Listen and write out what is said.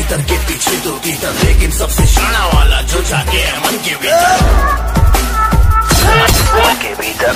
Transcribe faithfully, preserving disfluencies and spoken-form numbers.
तीतर के पीछे दो तीतर, लेकिन सबसे शाना वाला जो जाके है मन के भीतर, मन के भीतर।